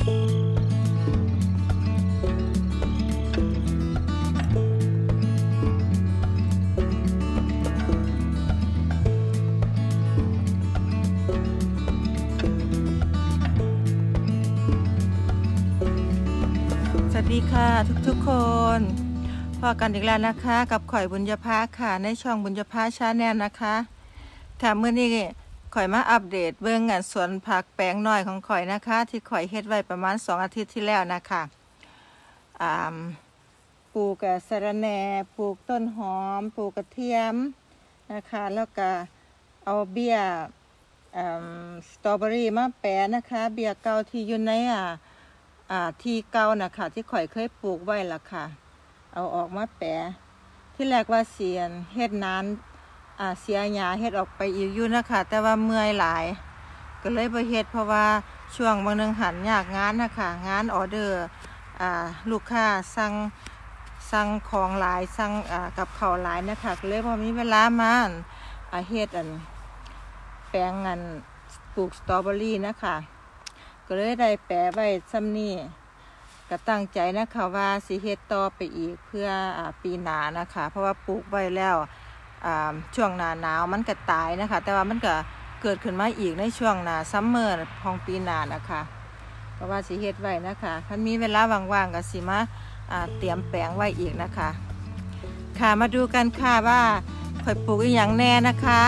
สวัสดีค่ะทุกๆคนพอกันอีกแล้วนะคะกับข่อยบุญญภาค่ะในช่องบุญญภาชาแนลนะคะค่ะเมื่อนี้ข่อยมาอัปเดตเบื้องงานสวนผักแปลงน้อยของข่อยนะคะที่ข่อยเฮ็ดไว้ประมาณ2 อาทิตย์ที่แล้วนะคะปลูกกระสะระแหน่ปลูกต้นหอมปลูกกระเทียมนะคะแล้วก็เอาเบี้ยสตรอเบอรี่มาแปะนะคะเบี้ยเก่าที่อยู่ในที่เก่านะคะที่ข่อยเคยปลูกไว้ล่ะค่ะเอาออกมาแปะที่แรกว่าเสียนเฮ็ดนานเสียหญ้าเฮ็ดออกไปอีกอยู่นะคะแต่ว่าเมื่อยหลายก็เลยบ่เฮ็ดเพราะว่าช่วงบางนึงหันยากงานนะคะงานออเดอร์ลูกค้าสั่งของหลายสั่งกับข้าวหลายนะคะก็เลยบ่มีเวลามาเฮ็ดแปลงปลูกสตรอเบอรี่นะคะก็เลยได้แปะไว้ซ้ำนี่ก็ตั้งใจนะคะว่าสิเฮ็ดต่อไปอีกเพื่อปีหน้านะคะเพราะว่าปลูกไว้แล้วช่วงหน้าหนาวมันก็ตายนะคะแต่ว่ามันก็เกิดขึ้นมาอีกในช่วงหน้าซัมเมอร์ของปีหน้านะคะเพราะว่าสิเฮ็ดไว้นะคะถ้ามีเวลาว่างๆก็สิมาเตรียมแปลงไว้อีกนะคะค่ะมาดูกันค่ะว่าข่อยปลูกอีหยังแน่นะคะ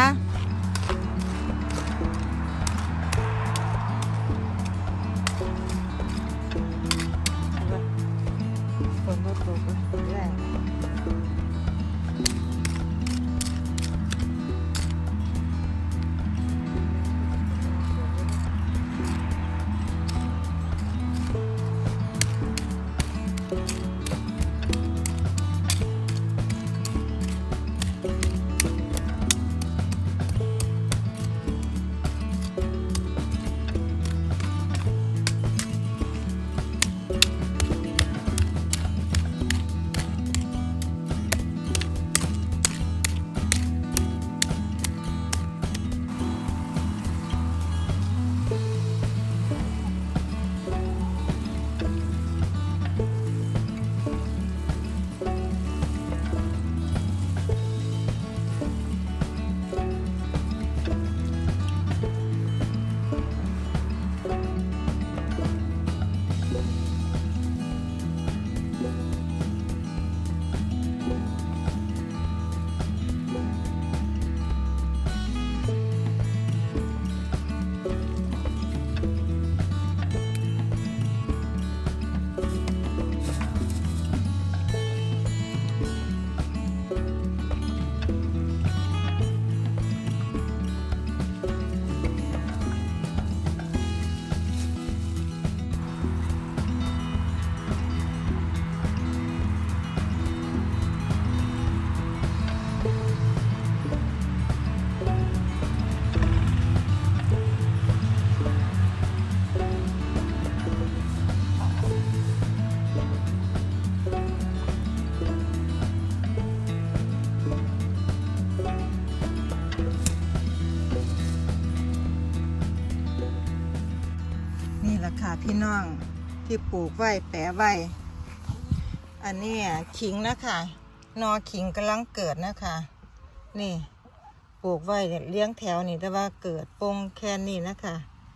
ค่ะพี่น้องที่ปลูกไว้แปะไว้อันนี้ขิงนะคะนอขิงกำลังเกิดนะคะนี่ปลูกไว้เลี้ยงแถวนี่แต่ว่าเกิดปงแค่นี้นะคะ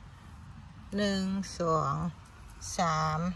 1 2 3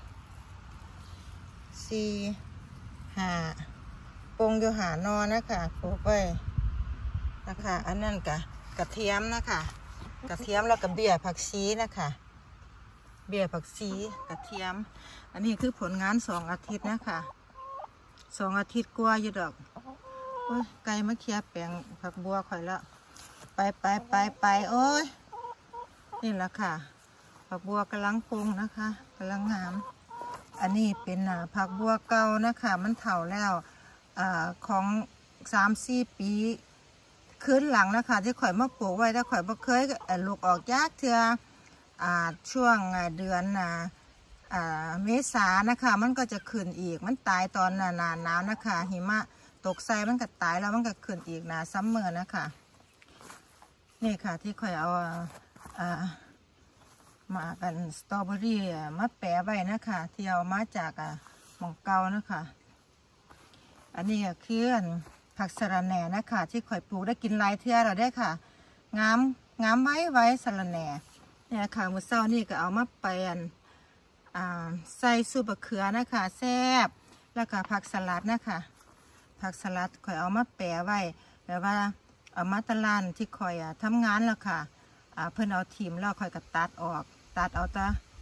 4 5ปงอยู่หานอนะคะปลูกไว้นะคะอันนั้นกระเทียมนะคะกระเทียมแล้วก็เบี้ยผักชีนะคะเบี้ยผักชีกระเทียมอันนี้คือผลงาน2 อาทิตย์นะคะ2 อาทิตย์กว่าอยู่ดอกโอ้ยไก่มาเคียแปลงผักบัวข่อยละไปโอ้ยนี่แหละค่ะผักบัวกำลังปรุงนะคะกำลังงามอันนี้เป็นผักบัวเก่านะคะมันเฒ่าแล้วของ3-4 ปีขึ้นหลังนะคะที่ข่อยมาปลูกไว้ถ้าข่อยบ่เคยลูกออกยากเถื่อช่วงเดือนเมษานะคะมันก็จะขึ้นอีกมันตายตอนหน้าหนาวนะคะหิมะตกใส่มันก็ตายแล้วมันก็ขึ้นอีกนะซัมเมอร์นะคะนี่ค่ะที่ข่อยเอามากันสตรอเบอรี่มาแปะไว้นะคะที่เอามาจากหม่องเก่านะคะอันนี้ก็คือผักสะระแหน่นะคะที่ข่อยปลูกได้กินหลายเทื่อแล้วได้ค่ะงามไว้สะระแหน่เนี่ยค่ะมื้อเช้านี่ก็เอามาแปะใส่ซุปมะเขือนะคะแซ่บแล้วก็ผักสลัดนะคะผักสลัดข่อยเอามาแปะไว้แบบว่าเอามาตลาดที่ข่อยทำงานแล้วค่ะเพิ่นเอาทิ่มแล้วข่อยก็ตัดออกตัดเอาแต่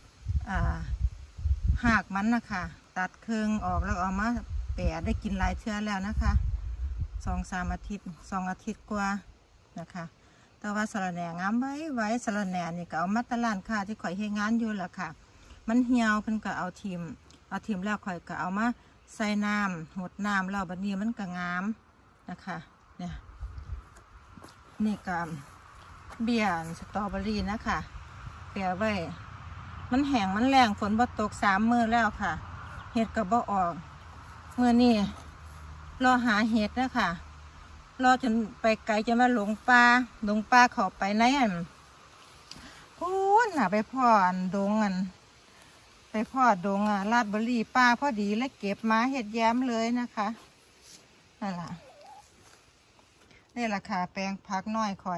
หากมันนะคะตัดเครื่องออกแล้วเอามาแปะได้กินหลายเทื่อแล้วนะคะ2-3 อาทิตย์2 อาทิตย์กว่านะคะแต่ว่าสะระแหน่งามไว้สะระแหน่นี่ก็เอามาตลาดค่ะที่ข่อยเฮ็ดงานอยู่แล้วค่ะมันเหี่ยวเพิ่นก็เอาทิ่มแล้วข่อยก็เอามาใส่น้ำหดน้ำแล้วบัดนี้มันก็งามนะคะเนี่ยนี่ก็เบี้ยสตรอเบอรี่นะคะแปะไว้มันแห้งมันแรงฝนบ่ตก3 มื้อแล้วค่ะเห็ดก็บ่ออกมื้อนี้รอหาเห็ดนะคะรอจนไปไกลจนว่าหลงป่าเข้าไปในพูนไปพ่อดงไปพ่อดงลาดบุรีป่าพอดีแล้วเก็บมาเห็ดแย้มเลยนะคะนั่นแหละนี่ราคาแปลงพักน้อยคอย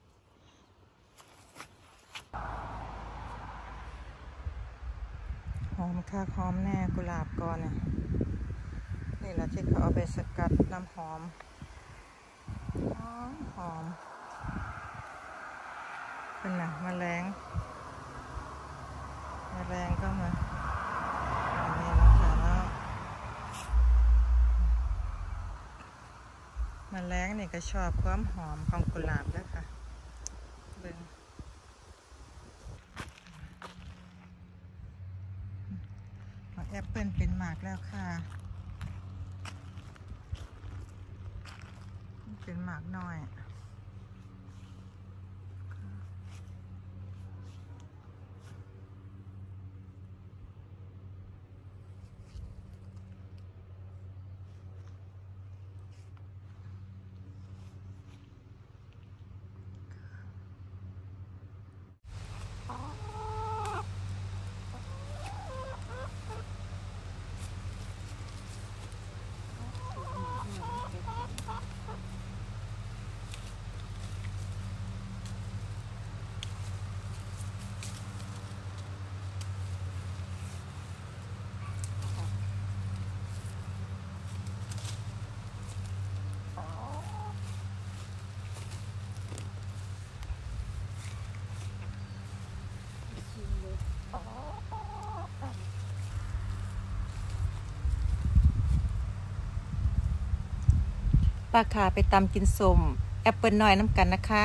หอมค่ะหอมแน่กุหลาบก่อนนี่แหละที่เขาเอาไปสกัดน้ำหอมเป็นน่ะแมลงก็มาอันนี้นะคะแล้วแมลงนี่ก็ชอบความหอมของกุหลาบด้วยค่ะเบิ่งแอปเปิลเป็นหมากแล้วค่ะเป็นหมากน้อยป้าขาไปตำกินสมแอปเปิลน้อยน้ำกันนะคะ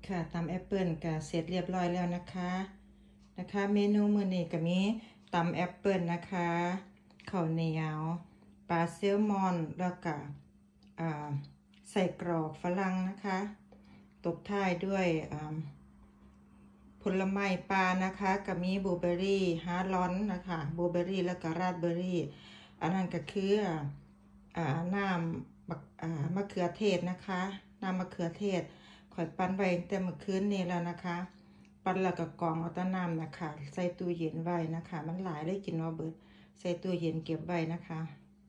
ค่ะตำแอปเปิลก็เสร็จเรียบร้อยแล้วนะคะเมนูมื้อนี้ก็มีตำแอปเปิลนะคะข้าวเหนียวปลาแซลมอนแล้วก็ใส่กรอกฝรั่งนะคะตบท้ายด้วยผลไม้ปลานะคะก็มีบลูเบอร์รี่ฮาร์ลอนนะคะบลูเบอร์รี่แล้วก็ราสเบอร์รี่อันนั้นก็คือน้ำมะเขือเทศนะคะน้ำมะเขือเทศข่อยปั้นไว้แต่เมื่อคืนนี้แล้วนะคะปั้นแล้วก็กรองเอาแต่น้ำนะคะใส่ตู้เย็นไว้นะคะมันหลายเลยกินว่าเบิดใส่ตู้เย็นเก็บไว้นะคะ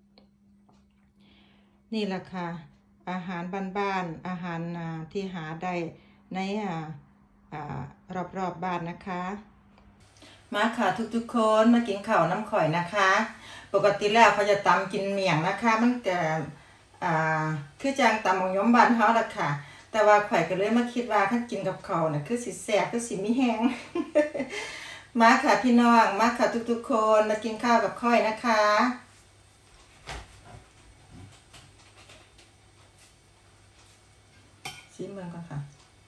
นี่แหละค่ะอาหารบ้านๆอาหารที่หาได้ในรอบบ้านนะคะมาค่ะทุกคนมากินข้าวน้ำข่อยนะคะปกติแล้วเขาจะตำกินเมี่ยงนะคะมันจะคือจางตำของย้อมบ้านเขาละค่ะแต่ว่าข่อยก็เลยมาคิดว่าถ้ากินกับข้าวเนี่ยคือสิแซ่บคือสิมีแห้ง มาค่ะพี่น้องมาค่ะทุกคนมากินข้าวกับข่อยนะคะชิมเบิ่งก่อนค่ะ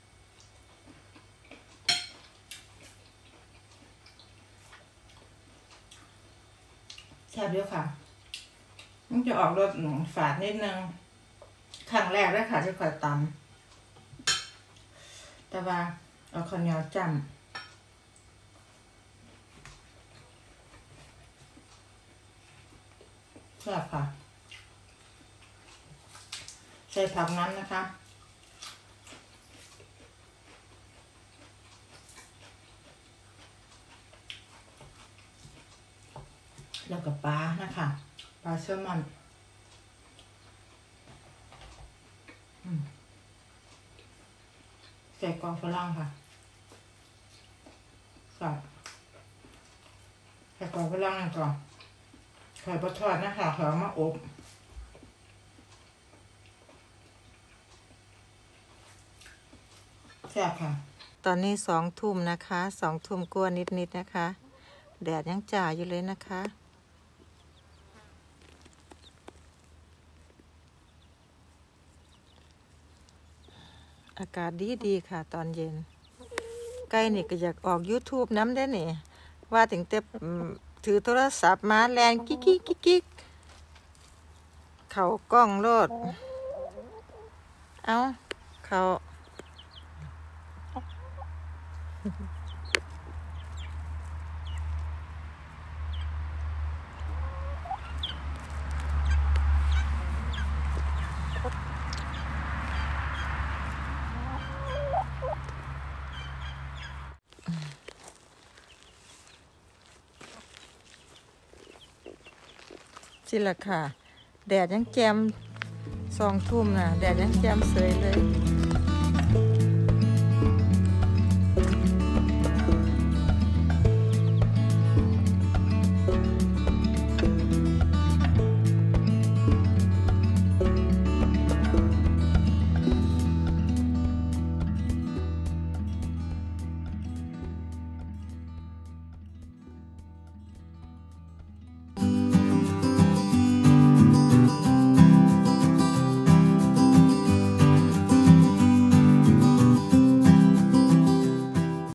แซ่บเยอะค่ะมันจะออกรสฝาดนิดนึงครั้งแรกเลยค่ะที่ข่อยตำแต่ว่าเอาข้าวเหนียวจ้ำแซ่บค่ะใส่ผักนั้นนะคะแล้วก็ปลานะคะปลาแซลมอนใส่กรอกฝรั่งค่ะใส่กรอกฝรั่งก่อนไข่ปลาทอดนะคะขอมาอบแซ่บค่ะตอนนี้2 ทุ่มนะคะ2 ทุ่มกว่านิดนะคะแดดยังจ่าอยู่เลยนะคะอากาศดีค่ะตอนเย็นใกล้นี่ก็อยากออก YouTube น้ำได้นี่ว่าถึงแต่ถือโทรศัพท์มาแลนกิ๊กเขากล้องโลดเอาเขาสิละค่ะแดดยังแจ่ม2 ทุ่มนะแดดยังแจ่มสวยเลย